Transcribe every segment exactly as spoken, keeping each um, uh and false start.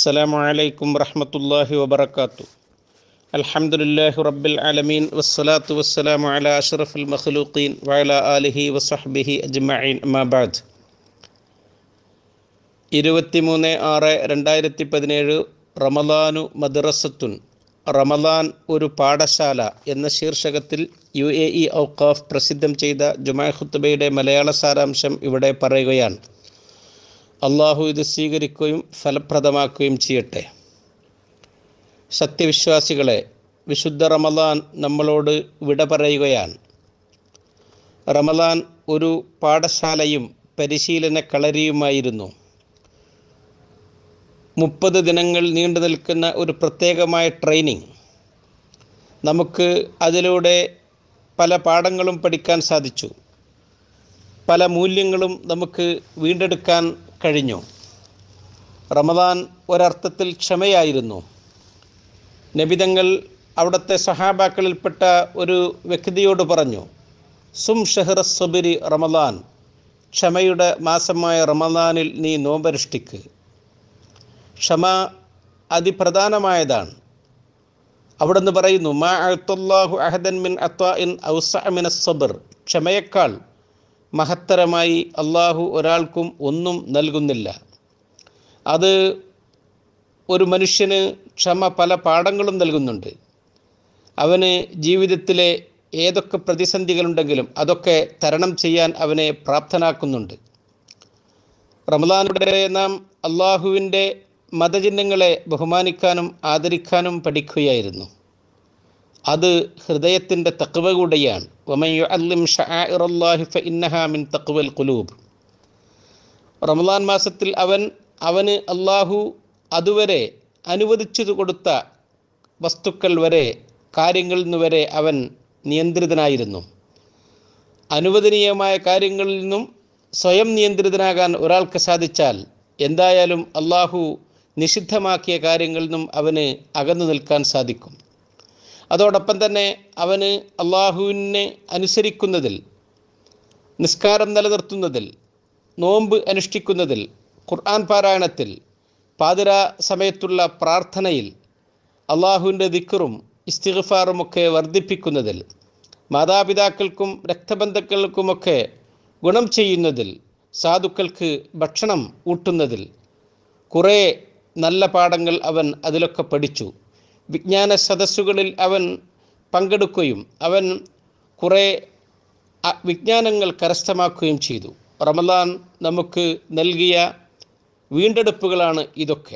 السلام عليكم ورحمة الله وبركاته. الحمد لله رب العالمين والصلاة والسلام على أشرف المخلوقين وعلى آله وصحبه أجمعين أما بعد. ഇരുപത്തിമൂന്ന് ആറ് രണ്ടായിരത്തി പതിനേഴ് റമദാനു മദ്രസത്തുൻ, റമദാൻ ഒരു പാഠശാല എന്ന ശീർഷകത്തിൽ യു എ ഇ ഔഖാഫ് പ്രസിദ്ധം ചെയ്ത ജുമാ ഖുത്ബയുടെ മലയാള സാരാംശം ഇവിടെ പറയുകയാണ്. അള്ളാഹു ഇത് സ്വീകരിക്കുകയും ഫലപ്രദമാക്കുകയും ചെയ്യട്ടെ. സത്യവിശ്വാസികളെ, വിശുദ്ധ റമദാൻ നമ്മളോട് വിട പറയുകയാണ്. റമദാൻ ഒരു പാഠശാലയും പരിശീലന കളരിയുമായിരുന്നു. മുപ്പത് ദിനങ്ങൾ നീണ്ടു നിൽക്കുന്ന ഒരു പ്രത്യേകമായ ട്രെയിനിങ്. നമുക്ക് അതിലൂടെ പല പാഠങ്ങളും പഠിക്കാൻ സാധിച്ചു. പല മൂല്യങ്ങളും നമുക്ക് വീണ്ടെടുക്കാൻ കഴിഞ്ഞു. റമദാൻ ഒരർത്ഥത്തിൽ ക്ഷമയായിരുന്നു. നബിതങ്ങൾ അവിടുത്തെ സഹാബാക്കളിൽപ്പെട്ട ഒരു വ്യക്തിയോട് പറഞ്ഞു, സും ഷഹ്റ സബരി റമദാൻ, ക്ഷമയുടെ മാസമായ റമദാനിൽ നീ നോമ്പനുഷ്ഠിക്ക്. ക്ഷമ അതിപ്രധാനമായതാണ്. അവിടുന്ന് പറയുന്നു, മാ അഅ്തല്ലാഹു അഹദൻ മിൻ അത്വാഇൻ ഔസഅ മിനസ് സബ്ർ, ക്ഷമയേക്കാൾ മഹത്തരമായി അള്ളാഹു ഒരാൾക്കും ഒന്നും നൽകുന്നില്ല. അത് ഒരു മനുഷ്യന് ക്ഷമ പല പാഠങ്ങളും നൽകുന്നുണ്ട്. അവന് ജീവിതത്തിലെ ഏതൊക്കെ പ്രതിസന്ധികളുണ്ടെങ്കിലും അതൊക്കെ തരണം ചെയ്യാൻ അവനെ പ്രാപ്തനാക്കുന്നുണ്ട്. റമദാനിലൂടെ നാം അള്ളാഹുവിൻ്റെ മതചിഹ്നങ്ങളെ ബഹുമാനിക്കാനും ആദരിക്കാനും പഠിക്കുകയായിരുന്നു. അത് ഹൃദയത്തിൻ്റെ തഖ്വ കൂടെയാണ്. വമൻ യുഅല്ലിം ശആഇറല്ലാഹി ഫഇന്നഹാ മിൻ തഖ്വൽ ഖുലൂബ്. റമദാൻ മാസത്തിൽ അവൻ അവന് അള്ളാഹു അതുവരെ അനുവദിച്ചു കൊടുത്ത വസ്തുക്കൾ വരെ, കാര്യങ്ങളിൽ നിന്ന് വരെ അവൻ നിയന്ത്രിതനായിരുന്നു. അനുവദനീയമായ കാര്യങ്ങളിൽ നിന്നും സ്വയം നിയന്ത്രിതനാകാൻ ഒരാൾക്ക് സാധിച്ചാൽ എന്തായാലും അള്ളാഹു നിഷിദ്ധമാക്കിയ കാര്യങ്ങളിൽ നിന്നും അവന് അകന്നു നിൽക്കാൻ സാധിക്കും. അതോടൊപ്പം തന്നെ അവന് അള്ളാഹുവിനെ അനുസരിക്കുന്നതിൽ, നിസ്കാരം നിലനിർത്തുന്നതിൽ, നോമ്പ് അനുഷ്ഠിക്കുന്നതിൽ, ഖുർആൻ പാരായണത്തിൽ, പാതിരാ സമയത്തുള്ള പ്രാർത്ഥനയിൽ, അള്ളാഹുവിൻ്റെ ദിക്റും ഇസ്തിഗ്ഫാറുമൊക്കെ വർദ്ധിപ്പിക്കുന്നതിൽ, മാതാപിതാക്കൾക്കും രക്തബന്ധുക്കൾക്കുമൊക്കെ ഗുണം ചെയ്യുന്നതിൽ, സാധുക്കൾക്ക് ഭക്ഷണം ഊട്ടുന്നതിൽ കുറേ നല്ല പാഠങ്ങൾ അവൻ അതിലൊക്കെ പഠിച്ചു. വിജ്ഞാന സദസ്സുകളിൽ അവൻ പങ്കെടുക്കുകയും അവൻ കുറേ വിജ്ഞാനങ്ങൾ കരസ്ഥമാക്കുകയും ചെയ്തു. റമദാൻ നമുക്ക് നൽകിയ വീണ്ടെടുപ്പുകളാണ് ഇതൊക്കെ.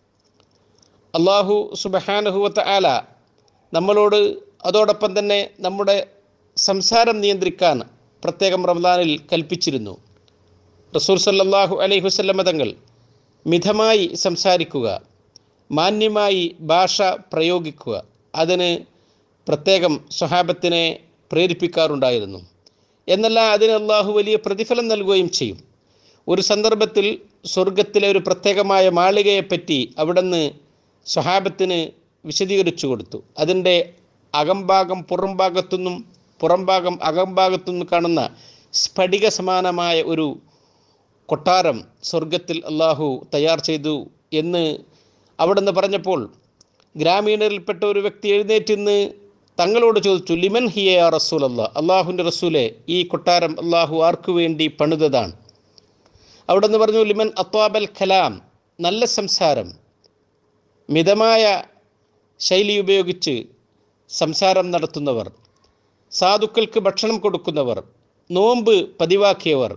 അള്ളാഹു സുബ്ഹാനഹു വ തആല നമ്മളോട് അതോടൊപ്പം തന്നെ നമ്മുടെ സംസാരം നിയന്ത്രിക്കാൻ പ്രത്യേകം റമദാനിൽ കൽപ്പിച്ചിരുന്നു. റസൂൽ സല്ലല്ലാഹു അലൈഹി വസല്ലം തങ്ങൾ മിതമായി സംസാരിക്കുക, മാന്യമായി ഭാഷ പ്രയോഗിക്കുക, അതിന് പ്രത്യേകം സ്വഹാബത്തിനെ പ്രേരിപ്പിക്കാറുണ്ടായിരുന്നു. എന്നല്ല, അതിന് അള്ളാഹു വലിയ പ്രതിഫലം നൽകുകയും ചെയ്യും. ഒരു സന്ദർഭത്തിൽ സ്വർഗത്തിലെ ഒരു പ്രത്യേകമായ മാളികയെപ്പറ്റി അവിടുന്ന് സ്വഹാബത്തിന് വിശദീകരിച്ചു കൊടുത്തു. അതിൻ്റെ അകംഭാഗം പുറംഭാഗത്തുനിന്നും പുറംഭാഗം അകംഭാഗത്തുനിന്നും കാണുന്ന സ്ഫടിക സമാനമായ ഒരു കൊട്ടാരം സ്വർഗത്തിൽ അള്ളാഹു തയ്യാർ ചെയ്തു എന്ന് അവിടുന്ന് പറഞ്ഞപ്പോൾ ഗ്രാമീണരിൽപ്പെട്ട ഒരു വ്യക്തി എഴുന്നേറ്റിന്ന് തങ്ങളോട് ചോദിച്ചു, ലിമൻ ഹിയ യാ റസൂലല്ലാഹ്, അള്ളാഹുവിൻ്റെ റസൂലെ, ഈ കൊട്ടാരം അള്ളാഹു ആർക്കു വേണ്ടി പണിതതാണ്? അവിടുന്ന് പറഞ്ഞു, ലിമൻ അത്വാബൽ കലാം, നല്ല സംസാരം, മിതമായ ശൈലി ഉപയോഗിച്ച് സംസാരം നടത്തുന്നവർ, സാധുക്കൾക്ക് ഭക്ഷണം കൊടുക്കുന്നവർ, നോമ്പ് പതിവാക്കിയവർ,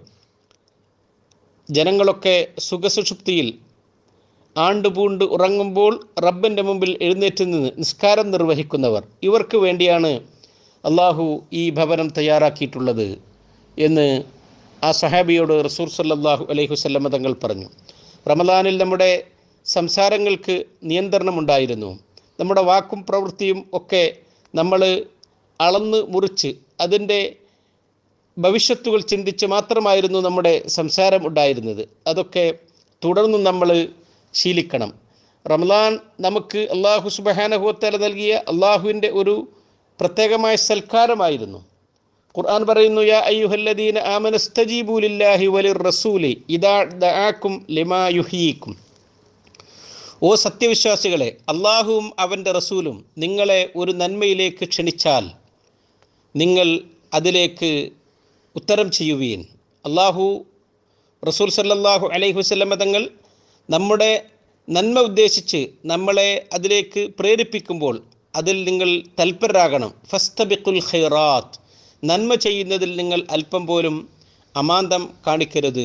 ജനങ്ങളൊക്കെ സുഖസുഷുപ്തിയിൽ ആണ്ടുപൂണ്ട് ഉറങ്ങുമ്പോൾ റബ്ബിൻ്റെ മുമ്പിൽ എഴുന്നേറ്റ് നിന്ന് നിസ്കാരം നിർവഹിക്കുന്നവർ, ഇവർക്ക് വേണ്ടിയാണ് അള്ളാഹു ഈ ഭവനം തയ്യാറാക്കിയിട്ടുള്ളത് എന്ന് ആ സഹാബിയോട് റസൂൽ സല്ലല്ലാഹു അലൈഹി വസല്ലം തങ്ങൾ പറഞ്ഞു. റമദാനിൽ നമ്മുടെ സംസാരങ്ങൾക്ക് നിയന്ത്രണമുണ്ടായിരുന്നു. നമ്മുടെ വാക്കും പ്രവൃത്തിയും ഒക്കെ നമ്മൾ അളന്ന് മുറിച്ച് അതിൻ്റെ ഭവിഷ്യത്തുകൾ ചിന്തിച്ച് മാത്രമായിരുന്നു നമ്മുടെ സംസാരം ഉണ്ടായിരുന്നത്. അതൊക്കെ തുടർന്നും നമ്മൾ ശീലിക്കണം. റമദാൻ നമുക്ക് അള്ളാഹു സുബ്ഹാനഹു വ തആല നൽകിയ അള്ളാഹുവിൻ്റെ ഒരു പ്രത്യേകമായ സൽക്കാരമായിരുന്നു. ഖുർആൻ പറയുന്നു, യാ അയ്യുഹല്ലദീന ആമനസ്തജീബു ലില്ലാഹി വലിർ റസൂലി ഇദാ ദആകും ലിമാ യുഹ്യീകും ഓ സത്യവിശ്വാസികളെ, അള്ളാഹുവും അവൻ്റെ റസൂലും നിങ്ങളെ ഒരു നന്മയിലേക്ക് ക്ഷണിച്ചാൽ നിങ്ങൾ അതിലേക്ക് ഉത്തരം ചെയ്യുവീൻ. അള്ളാഹു റസൂൽ സല്ലല്ലാഹു അലൈഹി വസല്ലമ തങ്ങൾ നമ്മുടെ നന്മ ഉദ്ദേശിച്ച് നമ്മളെ അതിലേക്ക് പ്രേരിപ്പിക്കുമ്പോൾ അതിൽ നിങ്ങൾ തൽപരരാകണം. ഫസ്തബിഖുൽ ഖൈറാത്ത്, നന്മ ചെയ്യുന്നതിൽ നിങ്ങൾ അല്പം പോലും അമാന്തം കാണിക്കരുത്.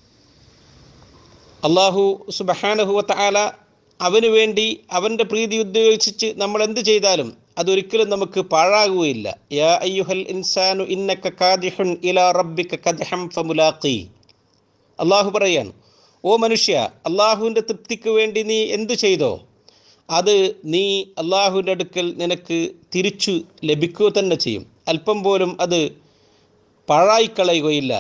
അള്ളാഹു സുബ്ഹാനഹു വ തആല അവന് വേണ്ടി അവൻ്റെ പ്രീതി ഉദ്ദേശിച്ച് നമ്മൾ എന്ത് ചെയ്താലും അതൊരിക്കലും നമുക്ക് പാഴാകുകയില്ല. യാ അയ്യുഹൽ ഇൻസാനു ഇന്നക കാദിഹുൻ ഇലാ റബ്ബിക കദ്ഹം ഫമുലാഖി. അള്ളാഹു പറയാണ്, ഓ മനുഷ്യ, അള്ളാഹുവിൻ്റെ തൃപ്തിക്ക് വേണ്ടി നീ എന്തു ചെയ്തോ അത് നീ അള്ളാഹുവിൻ്റെ അടുക്കൽ നിനക്ക് തിരിച്ചു ലഭിക്കുക തന്നെ ചെയ്യും. അല്പം പോലും അത് പാഴായിക്കളയുകയില്ല.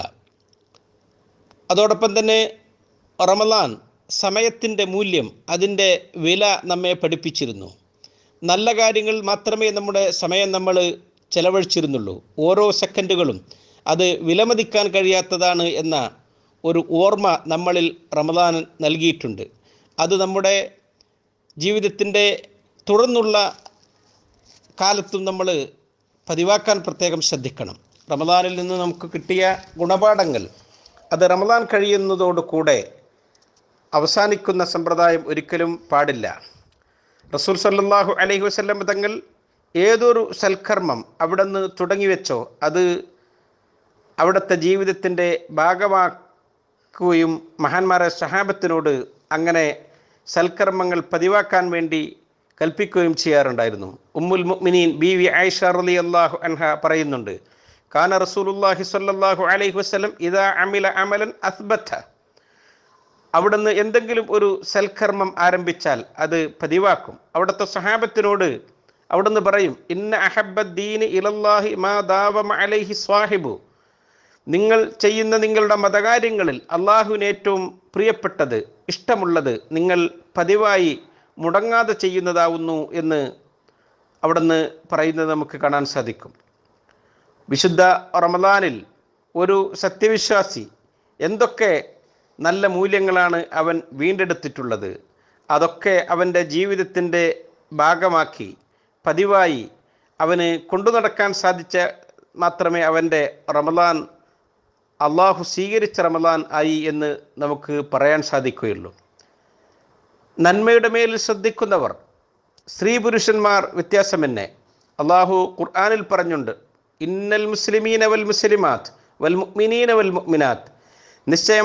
അതോടൊപ്പം തന്നെ റമളാൻ സമയത്തിൻ്റെ മൂല്യം, അതിൻ്റെ വില നമ്മെ പഠിപ്പിച്ചിരുന്നു. നല്ല കാര്യങ്ങൾ മാത്രമേ നമ്മുടെ സമയം നമ്മൾ ചെലവഴിച്ചിരുന്നുള്ളൂ. ഓരോ സെക്കൻഡുകളും അത് വിലമതിക്കാൻ കഴിയാത്തതാണ് എന്ന ഒരു ഓർമ്മ നമ്മളിൽ റമളാൻ നൽകിയിട്ടുണ്ട്. അത് നമ്മുടെ ജീവിതത്തിൻ്റെ തുടർന്നുള്ള കാലത്തും നമ്മൾ പതിവാക്കാൻ പ്രത്യേകം ശ്രദ്ധിക്കണം. റമളാനിൽ നിന്ന് നമുക്ക് കിട്ടിയ ഗുണപാഠങ്ങൾ അത് റമളാൻ കഴിയുന്നതോടുകൂടെ അവസാനിക്കുന്ന സമ്പ്രദായം ഒരിക്കലും പാടില്ല. റസൂൽ സല്ലല്ലാഹു അലൈഹി വസല്ലം തങ്ങൾ ഏതൊരു സൽക്കർമ്മം അവിടെ നിന്ന് തുടങ്ങിവെച്ചോ അത് അവിടുത്തെ ജീവിതത്തിൻ്റെ ഭാഗമാക്കുകയും മഹാന്മാരായ സഹാബത്തിനോട് അങ്ങനെ സൽക്കർമ്മങ്ങൾ പതിവാക്കാൻ വേണ്ടി കൽപ്പിക്കുകയും ചെയ്യാറുണ്ടായിരുന്നു. ഉമ്മുൽ മുഅ്മിനീൻ ബീവി ആയിഷ റളിയല്ലാഹു അൻഹ പറയുന്നുണ്ട്, കാന റസൂലുള്ളാഹി സ്വല്ലല്ലാഹു അലൈഹി വസല്ലം ഇദാ അമില അമലൻ അസ്ബത, അവിടുന്ന് എന്തെങ്കിലും ഒരു സൽക്കർമ്മം ആരംഭിച്ചാൽ അത് പതിവാക്കും. അവിടുത്തെ സഹാബത്തിനോട് അവിടുന്ന് പറയും, ഇന്ന അഹബ്ബദ്ദീനി ഇലല്ലാഹി മാ ദാവമ അലൈഹി സ്വാഹിബു, നിങ്ങൾ ചെയ്യുന്ന നിങ്ങളുടെ മതകാര്യങ്ങളിൽ അള്ളാഹുവിന് ഏറ്റവും പ്രിയപ്പെട്ടത്, ഇഷ്ടമുള്ളത് നിങ്ങൾ പതിവായി മുടങ്ങാതെ ചെയ്യുന്നതാവുന്നു എന്ന് അവിടുന്ന് പറയുന്നത് നമുക്ക് കാണാൻ സാധിക്കും. വിശുദ്ധ റമളാനിൽ ഒരു സത്യവിശ്വാസി എന്തൊക്കെ നല്ല മൂല്യങ്ങളാണ് അവൻ വീണ്ടെടുത്തിട്ടുള്ളത്, അതൊക്കെ അവൻ്റെ ജീവിതത്തിൻ്റെ ഭാഗമാക്കി പതിവായി അവന് കൊണ്ടു നടക്കാൻ സാധിച്ച മാത്രമേ അവൻ്റെ റമളാൻ അള്ളാഹു സ്വീകരിച്ച റമളാൻ ആയി എന്ന് നമുക്ക് പറയാൻ സാധിക്കുകയുള്ളൂ. നന്മയുടെ മേൽ ശ്രദ്ധിക്കുന്നവർ, സ്ത്രീ പുരുഷന്മാർ വ്യത്യാസമെന്നെ അള്ളാഹു ഖുർആനിൽ പറഞ്ഞുണ്ട്, ഇന്നൽ മുസ്ലിമീന വൽ മുസ്ലിമാത്ത് വൽ മുഅ്മിനീന വൽ മുഅ്മിനാത്ത്, നിശ്ചയം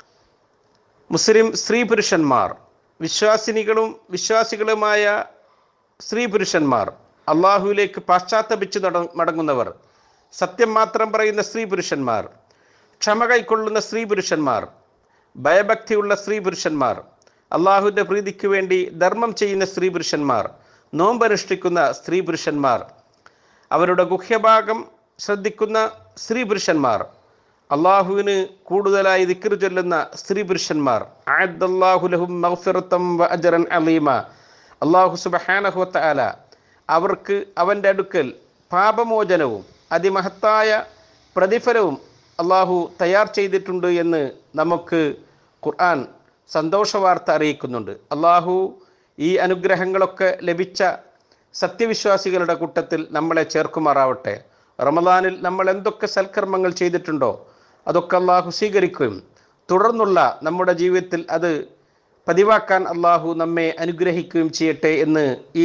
മുസ്ലിം സ്ത്രീ പുരുഷന്മാർ, വിശ്വാസിനികളും വിശ്വാസികളുമായ സ്ത്രീ പുരുഷന്മാർ, അള്ളാഹുവിലേക്ക് പാശ്ചാത്തപിച്ച് നട മടങ്ങുന്നവർ, സത്യം മാത്രം പറയുന്ന സ്ത്രീ പുരുഷന്മാർ, ക്ഷമ കൈക്കൊള്ളുന്ന സ്ത്രീ പുരുഷന്മാർ, ഭയഭക്തിയുള്ള സ്ത്രീ പുരുഷന്മാർ, അള്ളാഹുവിൻ്റെ പ്രീതിക്ക് വേണ്ടി ധർമ്മം ചെയ്യുന്ന സ്ത്രീ പുരുഷന്മാർ, നോമ്പനുഷ്ഠിക്കുന്ന സ്ത്രീ പുരുഷന്മാർ, അവരുടെ ഗുഹ്യഭാഗം ശ്രദ്ധിക്കുന്ന സ്ത്രീ പുരുഷന്മാർ, അള്ളാഹുവിന് കൂടുതലായി ദിക്ർ ചൊല്ലുന്ന സ്ത്രീ പുരുഷന്മാർ, അഅദ്ദല്ലാഹു ലഹും മഗ്ഫിറതൻ വ അജ്റൻ അലീമ, അള്ളാഹു സുബ്ഹാനഹു വ തആല അവർക്ക് അവൻ്റെ അടുക്കൽ പാപമോചനവും അതിമഹത്തായ പ്രതിഫലവും അള്ളാഹു തയ്യാർ ചെയ്തിട്ടുണ്ട് എന്ന് നമുക്ക് ഖുർആൻ സന്തോഷവാർത്ത അറിയിക്കുന്നുണ്ട്. അള്ളാഹു ഈ അനുഗ്രഹങ്ങളൊക്കെ ലഭിച്ച സത്യവിശ്വാസികളുടെ കൂട്ടത്തിൽ നമ്മളെ ചേർക്കുമാറാവട്ടെ. റമളാനിൽ നമ്മൾ എന്തൊക്കെ സൽക്കർമ്മങ്ങൾ ചെയ്തിട്ടുണ്ടോ അതൊക്കെ അള്ളാഹു സ്വീകരിക്കുകയും തുടർന്നുള്ള നമ്മുടെ ജീവിതത്തിൽ അത് പതിവാക്കാൻ അള്ളാഹു നമ്മെ അനുഗ്രഹിക്കുകയും ചെയ്യട്ടെ എന്ന് ഈ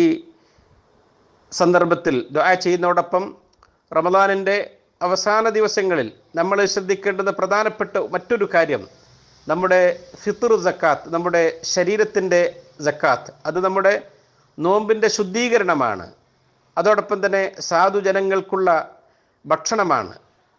സന്ദർഭത്തിൽ ദുആ ചെയ്യുന്നതോടൊപ്പം റമളാനിൻ്റെ അവസാന ദിവസങ്ങളിൽ നമ്മൾ ശ്രദ്ധിക്കേണ്ടുന്ന പ്രധാനപ്പെട്ട മറ്റൊരു കാര്യം നമ്മുടെ ഫിത്ർ സക്കാത്ത്, നമ്മുടെ ശരീരത്തിൻ്റെ സക്കാത്ത്, അത് നമ്മുടെ നോമ്പിൻ്റെ ശുദ്ധീകരണമാണ്. അതോടൊപ്പം തന്നെ സാധുജനങ്ങൾക്കുള്ള ഭക്ഷണമാണ്,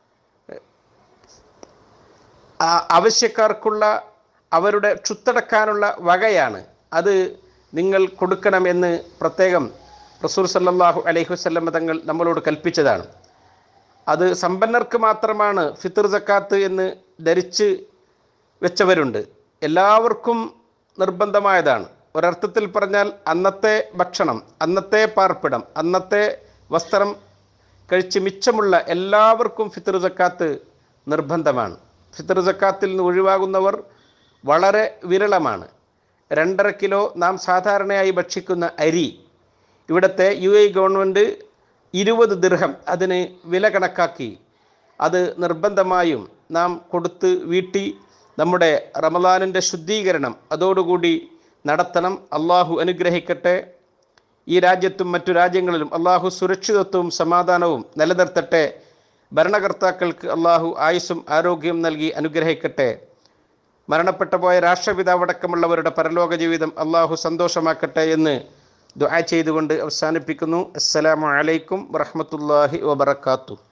ആവശ്യക്കാർക്കുള്ള അവരുടെ ക്ഷുത്തടക്കാനുള്ള വകയാണ്. അത് നിങ്ങൾ കൊടുക്കണമെന്ന് പ്രത്യേകം റസൂൽ സല്ലല്ലാഹു അലൈഹി വസല്ലം തങ്ങൾ നമ്മളോട് കൽപ്പിച്ചതാണ്. അത് സമ്പന്നർക്ക് മാത്രമാണ് ഫിത്ർ സക്കാത്ത് എന്ന് ധരിച്ച് വെച്ചവരുണ്ട്. എല്ലാവർക്കും നിർബന്ധമായതാണ്. ഒരർത്ഥത്തിൽ പറഞ്ഞാൽ അന്നത്തെ ഭക്ഷണം, അന്നത്തെ പാർപ്പിടം, അന്നത്തെ വസ്ത്രം കഴിച്ച് മിച്ചമുള്ള എല്ലാവർക്കും ഫിത്ർ സക്കാത്ത് നിർബന്ധമാണ്. ഫിത്ർ സക്കാത്തിൽ നിന്ന് ഒഴിവാകുന്നവർ വളരെ വിരളമാണ്. രണ്ടര കിലോ നാം സാധാരണയായി ഭക്ഷിക്കുന്ന അരി ഇവിടുത്തെ യു എ ഗവൺമെൻറ് ഇരുപത് ദിർഹം അതിന് വില കണക്കാക്കി അത് നിർബന്ധമായും നാം കൊടുത്ത് വീട്ടി നമ്മുടെ റമദാനിൻ്റെ ശുദ്ധീകരണം അതോടുകൂടി നടത്തണം. അള്ളാഹു അനുഗ്രഹിക്കട്ടെ. ഈ രാജ്യത്തും മറ്റു രാജ്യങ്ങളിലും അള്ളാഹു സുരക്ഷിതത്വവും സമാധാനവും നിലനിർത്തട്ടെ. ഭരണകർത്താക്കൾക്ക് അള്ളാഹു ആയുസ്സും ആരോഗ്യവും നൽകി അനുഗ്രഹിക്കട്ടെ. മരണപ്പെട്ടു പോയ രാഷ്ട്രപിതാവടക്കമുള്ളവരുടെ പരലോക ജീവിതം അള്ളാഹു സന്തോഷമാക്കട്ടെ എന്ന് ദുആ ചെയ്തുകൊണ്ട് അവസാനിപ്പിക്കുന്നു. അസ്സലാമു അലൈക്കും വറഹ്മത്തുള്ളാഹി വബറകാതുഹു.